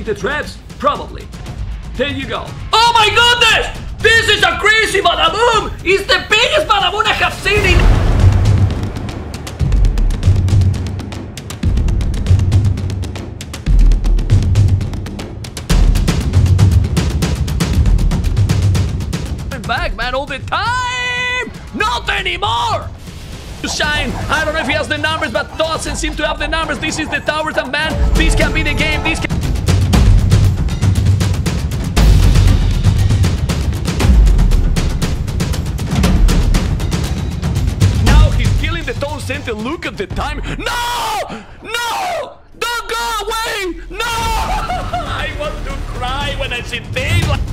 with the traps? Probably. There you go. Oh my goodness! This is a crazy badaboom! It's the biggest badaboom I have seen in... back, man, all the time! Not anymore! Shine. I don't know if he has the numbers, but doesn't seem to have the numbers. This is the towers, and man, this can be the game. This can... Now he's killing the Tone Center. Look at the time. No! No! Don't go away! No! I want to cry when I see things like...